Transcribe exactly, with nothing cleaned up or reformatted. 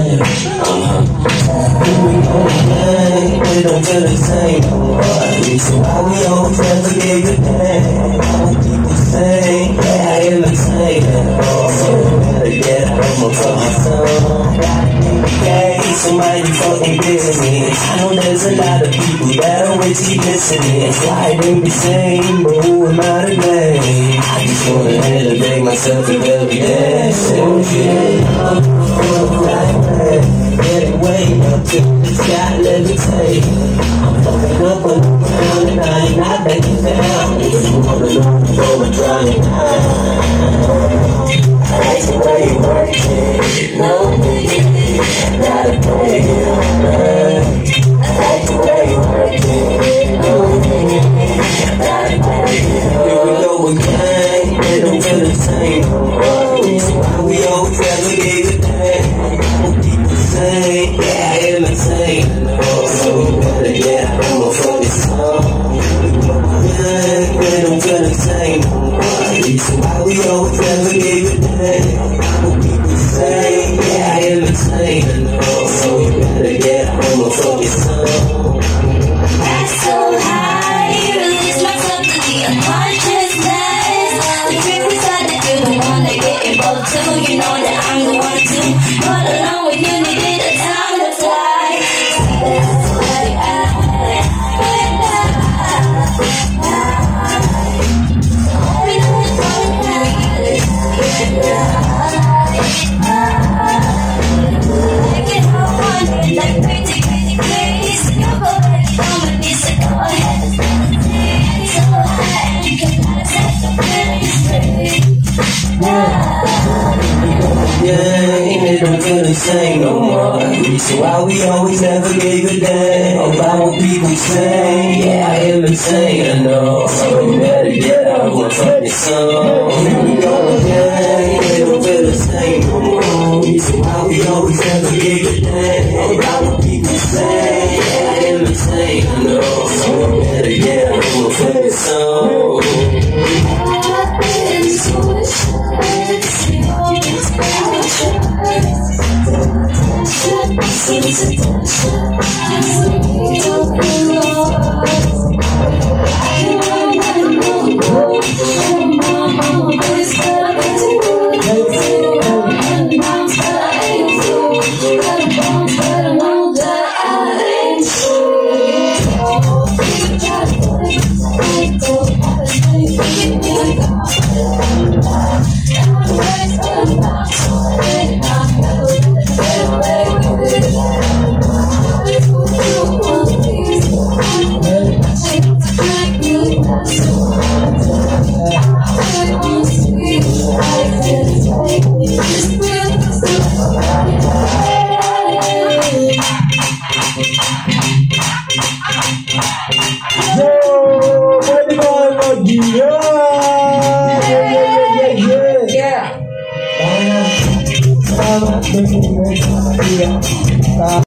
Uh-huh. We don't feel the same no more. Reason why we always never give a damn. People say that I am insane and all. So better get out of my fucking song. Okay, somebody fucking business. I know there's a lot of people that always keep listening. Why they be saying, but who am I to blame? I just wanna elevate myself every day. So shit, I'm like that. Getting way up to the sky, levitate. I'm fucking up on the ground and I ain't not backing down. If you wanna know before I'm drowning out. I like the way you work it, no diggity, not a play, right? I like the way you work it, no diggity, not a play. Here we go again, they don't feel the same no more. Reason why we always never gave a damn. People say, yeah, I am insane, no. So we better get out of my fucking song. Yeah, they don't feel the same no more. Reason why we always never gave a damn. People say, yeah, I am insane, no. So we better get out of my fucking song. That's so high, release myself to the unconsciousness. The trick is that you're the one that get involved too. You know that I'm the one to run along with you, needed a time to fly. That's why I, like crazy, crazy, crazy. You're already on my knees, so go ahead and spend the day. So high, you can not set the very straight. Yeah, they don't feel the same no more. Reason why we always never gave a damn about what people say. Yeah, I am insane, I know. So we better get out of my fucking song. Here we go again, they don't feel the same no more. Reason why we always never gave a damn about what people say. Yeah, I am insane, I know. So we better get out of my fucking song. Yeah.